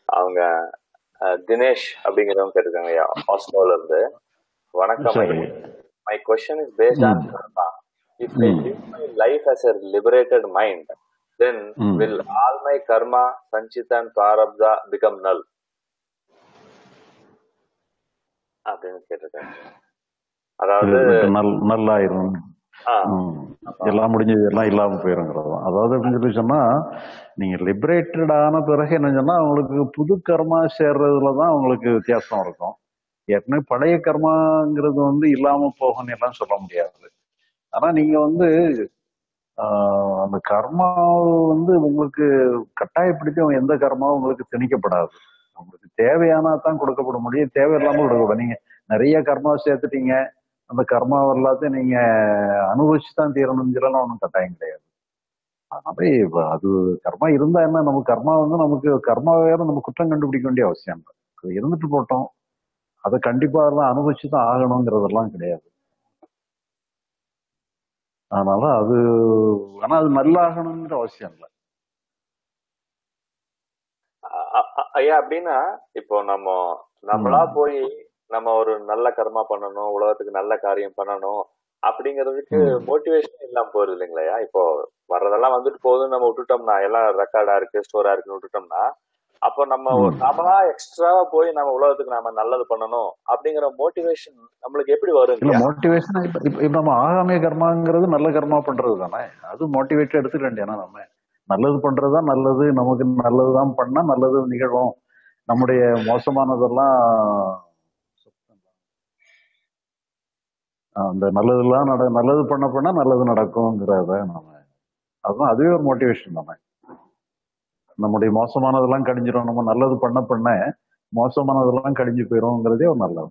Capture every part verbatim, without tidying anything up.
அவங்க தினேஷ் அப்படிங்கிறவங்க கேட்டிருக்காங்க ஐயா ஆஸ்லோல இருந்து. வணக்கம் ஐயா. My question is based on karma. If I live my life as a liberated mind, then mm. will all my karma, sanchita and prarabdha become null? அப்படின்னு கேட்டிருக்காங்க. அதாவது நல்லாயிரும், எல்லாம் முடிஞ்சது எல்லாம் இல்லாம போயிருங்கிறது. அதாவது அப்படின்னு சொல்லி சொன்னா, நீங்க லிபரேட்டட் ஆன பிறகு என்ன சொன்னா உங்களுக்கு புது கர்மா சேர்றதுலதான் உங்களுக்கு வித்தியாசம் இருக்கும். ஏற்கனவே பழைய கர்மாங்கிறது வந்து இல்லாம போகணும் எல்லாம் சொல்ல முடியாது. ஆனா நீங்க வந்து ஆஹ் அந்த கர்மா வந்து உங்களுக்கு கட்டாயப்படுத்தி எந்த கர்மாவும் உங்களுக்கு திணிக்கப்படாது. உங்களுக்கு தேவையானா தான் கொடுக்கப்பட முடியும், தேவையில்லாம கொடுக்கப்படும். நீங்க நிறைய கர்மா சேர்த்துட்டீங்க, அந்த கர்மா எல்லாத்தையும் நீங்க அனுபவிச்சுதான் தீரணுங்கிறலாம் ஒன்றும் கட்டாயம் கிடையாது. அதனால அது கர்மா இருந்தா என்ன, நமக்கு கர்மா வந்து நமக்கு கர்மா வேற நம்ம குற்றம் கண்டுபிடிக்க வேண்டிய அவசியம் இல்லை. அது இருந்துட்டு போட்டோம், அதை கண்டிப்பா எல்லாம் அனுபவிச்சுதான் ஆகணுங்கிறதெல்லாம் கிடையாது. அதனால அது ஆனா அது நல்லாகணுங்கிற அவசியம் இல்லை ஐயா. அப்படின்னா இப்போ நம்ம நம்மளா போய் நம்ம ஒரு நல்ல கர்மா பண்ணணும், உலகத்துக்கு நல்ல காரியம் பண்ணணும் அப்படிங்கிறதுக்கு மோட்டிவேஷன் இல்லாம போயிருது இல்லைங்களா? இப்போ வர்றதெல்லாம் வந்துட்டு போகுதுன்னு நம்ம விட்டுட்டோம்னா, எல்லாம் ரெக்கார்டா இருக்கு ஸ்டோரா இருக்குன்னு விட்டுட்டோம்னா, அப்போ நம்ம நம்மளா எக்ஸ்ட்ராவா போய் நம்ம உலகத்துக்கு நாம நல்லது பண்ணணும் அப்படிங்கிற மோட்டிவேஷன் நம்மளுக்கு எப்படி வரும்? இல்ல மோட்டிவேஷன் இப்ப இப்ப நம்ம ஆகாமிய கர்மாங்கிறது நல்ல கர்மா பண்றது தானே, அது மோட்டிவேட் எடுத்துக்க வேண்டியனா. நம்ம நல்லது பண்றதுதான் நல்லது, நமக்கு நல்லதுதான் பண்ணா நல்லது நிகழும், நம்முடைய மோசமானதெல்லாம் அந்த நல்லதெல்லாம் நட நல்லது பண்ண பண்ணா நல்லது நடக்கும்ங்கிறத நம்ம அதுதான் அதுவே ஒரு மோட்டிவேஷன் தானே. நம்முடைய மோசமானதெல்லாம் கடிஞ்சிடும், நம்ம நல்லது பண்ண பண்ண மோசமானதெல்லாம் கடிஞ்சு போயிரும்ங்கிறதே ஒரு நல்லது.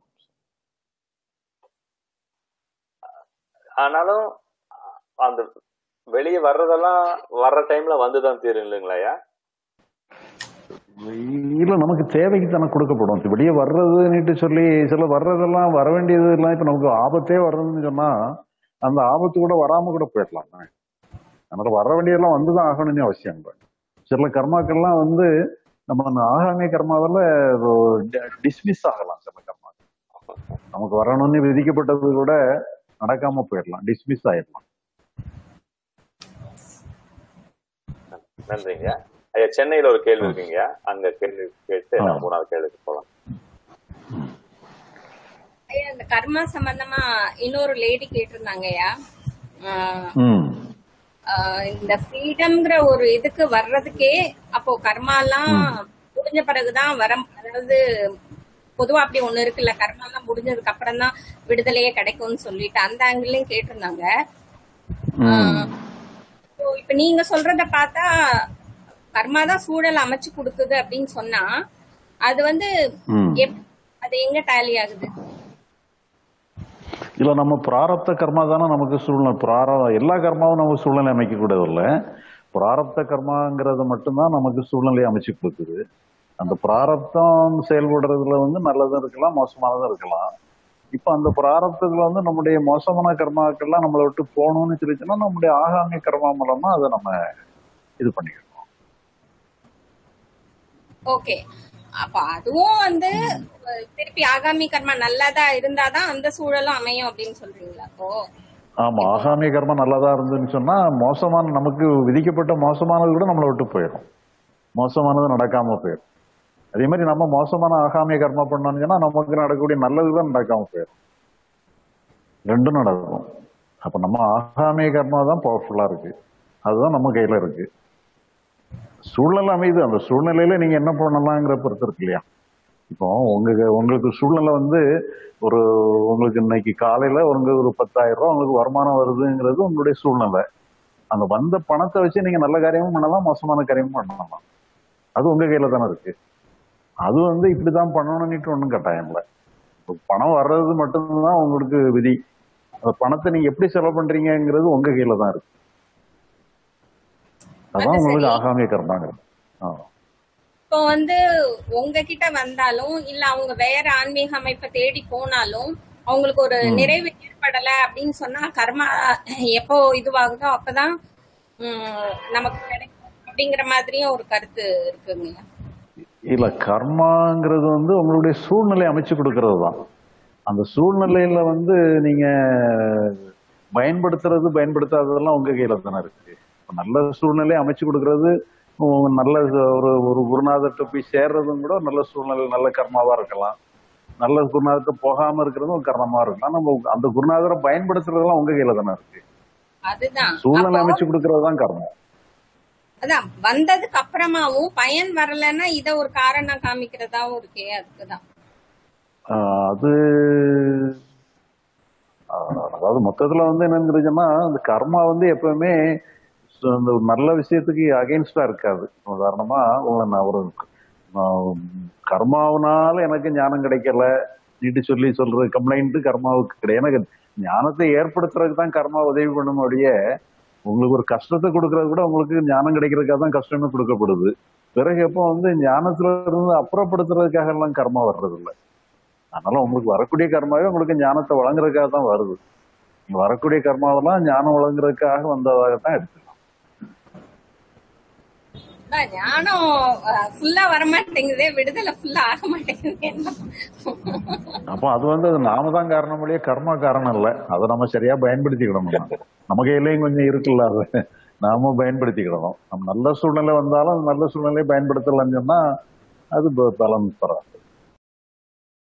ஆனாலும் அந்த வெளியே வர்றதெல்லாம் வர்ற டைம்ல வந்துதான் தீரும் இல்லைங்களா? இல்ல நமக்கு தேவைக்கு தானே கொடுக்கப்படும். வெளியே வர்றதுன்னுட்டு சொல்லி சில வர்றதெல்லாம் வர வேண்டியது எல்லாம் இப்ப நமக்கு ஆபத்தே வர்றதுன்னு சொன்னா அந்த ஆபத்து கூட வராம கூட போயிடலாம். அதனால வர வேண்டியதெல்லாம் வந்துதான் ஆகணும்னு அவசியம் இல்லை. சில கர்மாக்கள்லாம் வந்து நம்ம ஆகாமிய கர்மாவில டிஸ்மிஸ் ஆகலாம். சில கர்மாக்கள் நமக்கு வரணும்னு விதிக்கப்பட்டது கூட நடக்காம போயிடலாம், டிஸ்மிஸ் ஆயிடலாம். நன்றிங்க ஐயா. சென்னையில ஒரு கேள்வி இருக்குங்க, அங்க கேள்வி கேட்டு மூணாவது கேள்விக்கு போலாம். ஐயா இந்த கர்மா சம்பந்தமா இன்னொரு லேடி கேட்டிருந்தாங்க ஐயா, இந்த ஃப்ரீடம்ங்கிற ஒரு இதுக்கு வர்றதுக்கே அப்போ கர்மா எல்லாம் முடிஞ்ச பிறகுதான் வர, அதாவது பொதுவா அப்படி ஒண்ணு இருக்குல்ல, கர்மா எல்லாம் முடிஞ்சதுக்கு அப்புறம் தான் விடுதலையே கிடைக்கும்னு சொல்லிட்டு அந்த ஆங்கிள்லயும் கேட்டிருந்தாங்க. இப்ப நீங்க சொல்றத பார்த்தா கர்மா தான் சூழல் அமைச்சு கொடுக்குது அப்படின்னு சொன்னா அது வந்து அது எங்க டேலி ஆகுது? இல்ல நம்ம பிராரப்த கர்மா தானே நமக்கு சூழ்நிலை. பிரார எல்லா கர்மாவும் நமக்கு சூழ்நிலை அமைக்க கூடாது இல்ல, பிராரப்த கர்மாங்கிறது மட்டும்தான் நமக்கு சூழ்நிலையை அமைச்சு கொடுக்குது. அந்த பிராரப்தம் செயல்படுறதுல வந்து நல்லதும் இருக்கலாம், மோசமானதும் இருக்கலாம். இப்ப அந்த பிராரப்தத்துல வந்து நம்முடைய மோசமான கர்மாக்கள்லாம் நம்மளை விட்டு போகணும்னு சொல்லிச்சுன்னா நம்முடைய ஆகாமிய கர்மா மூலமா அதை நம்ம இது பண்ணிக்கணும். ஓகே, அப்ப அதுவும் வந்து திருப்பி ஆகாமி கர்மா நல்லதா இருந்தாதான் அந்த சூழலும் அமையும் அப்படின்னு சொல்றீங்களா? அப்போ ஆமா, ஆகாமிய கர்மா நல்லதா இருந்துன்னு சொன்னா மோசமான நமக்கு விதிக்கப்பட்ட மோசமானது கூட நம்மளை விட்டு போயிடும், மோசமானது நடக்காம போயிடும். அதே மாதிரி நம்ம மோசமான ஆகாமிய கர்மா பண்ணோம்னு சொன்னா நமக்கு நடக்கக்கூடிய நல்லதுதான் நடக்காம போயிடும், ரெண்டும் நடக்கும். அப்ப நம்ம ஆகாமிய கர்மா தான் பவர்ஃபுல்லா இருக்கு, அதுதான் நம்ம கையில இருக்கு. சூழ்நிலை அமைது, அந்த சூழ்நிலையில நீங்க என்ன பண்ணலாங்கிற பொறுத்து இருக்கு இல்லையா? இப்போ உங்களுக்கு உங்களுக்கு சூழ்நிலை வந்து ஒரு உங்களுக்கு இன்னைக்கு காலையில உங்களுக்கு ஒரு பத்தாயிரம் ரூபாய் உங்களுக்கு வருமானம் வருதுங்கிறது உங்களுடைய சூழ்நிலை. அந்த வந்த பணத்தை வச்சு நீங்க நல்ல காரியமும் பண்ணலாம், மோசமான காரியமும் பண்ணலாம், அது உங்க கையில தானே இருக்கு. அது வந்து இப்படிதான் பண்ணணும்னுட்டு ஒன்றும் கட்டாயம் இல்லை. பணம் வர்றது மட்டும்தான் உங்களுக்கு விதி, அந்த பணத்தை நீங்க எப்படி செலவு பண்றீங்கிறது உங்க கையில தான் இருக்கு. அதான் உங்களுக்கு ஆகாமிய கர்மாங்கிறது. இப்போ வந்து உங்ககிட்ட வந்தாலும் இல்ல அவங்க வேற ஆன்மீக அமைப்பை தேடி போனாலும் அவங்களுக்கு ஒரு நிறைவு ஏற்படல அப்படின்னு சொன்னா கர்மா எப்போ இதுவாகுதோ அப்பதான் உம் நமக்கு கிடைக்கும் அப்படிங்கிற மாதிரியும் ஒரு கருத்து இருக்குங்க. இல்ல கர்மாங்கிறது வந்து உங்களுடைய சூழ்நிலை அமைச்சு கொடுக்கறது தான். அந்த சூழ்நிலையில வந்து நீங்க பயன்படுத்துறது பயன்படுத்தாததெல்லாம் உங்க கையில தானே இருக்கு. நல்ல சூழ்நிலையை அமைச்சு கொடுக்கறது, நல்ல ஒரு ஒரு குருநாதர்கிட்ட போய் சேர்றதும் கூட நல்ல சூழ்நிலை, நல்ல கர்மாவா இருக்கலாம். நல்ல குருநாதர்கிட்ட போகாம இருக்கிறதும் ஒரு கர்மமா இருக்கலாம். நம்ம அந்த குருநாதரை பயன்படுத்துறதெல்லாம் உங்க கையில தானே இருக்கு. அதுதான் சூழ்நிலை அமைச்சு கொடுக்கறதுதான் கர்மம். அதான் வந்ததுக்கு அப்புறமாவும் பயன் வரலன்னா இத ஒரு காரணம் காமிக்கிறதாவும் இருக்கே, அதுக்குதான். அது அதாவது மொத்தத்துல வந்து என்னன்னு அந்த கர்மா வந்து எப்பவுமே அந்த நல்ல விஷயத்துக்கு அகைன்ஸ்டா இருக்காது. உதாரணமா நான் ஒரு கர்மாவனால எனக்கு ஞானம் கிடைக்கல நீட்டு சொல்லி சொல்றது கம்ப்ளைண்ட் கர்மாவுக்கு கிடையாது. எனக்கு ஞானத்தை ஏற்படுத்துறதுக்கு தான் கர்மா உதவி பண்ணும். அப்படியே உங்களுக்கு ஒரு கஷ்டத்தை கொடுக்கறது கூட உங்களுக்கு ஞானம் கிடைக்கிறதுக்காக தான் கஷ்டம்னு கொடுக்கப்படுது. பிறகு எப்போ வந்து ஞானத்துல இருந்து அப்புறப்படுத்துறதுக்காக எல்லாம் கர்மா வர்றது இல்லை. அதனால உங்களுக்கு வரக்கூடிய கர்மாவே உங்களுக்கு ஞானத்தை வழங்குறதுக்காக தான் வருது. நீங்க வரக்கூடிய கர்மாவெல்லாம் ஞானம் வழங்குறதுக்காக வந்ததாகத்தான் எடுத்துக்கலாம். ஞானம் ஃபுல்லா வர மாட்டேங்குதே, விடுதலை ஃபுல்லா ஆக மாட்டேங்குது. அப்ப அது வந்து நாம தான் காரணம் இல்லையே, கர்மா காரணம் இல்ல. அதை நம்ம சரியா பயன்படுத்திக்கிடணும். நம்ம கையிலயும் கொஞ்சம் இருக்குல்ல, அது நாம பயன்படுத்திக்கிடணும். நம்ம நல்ல சூழ்நிலை வந்தாலும் நல்ல சூழ்நிலையை பயன்படுத்தலாம்னு சொன்னா அது பலன் தராது.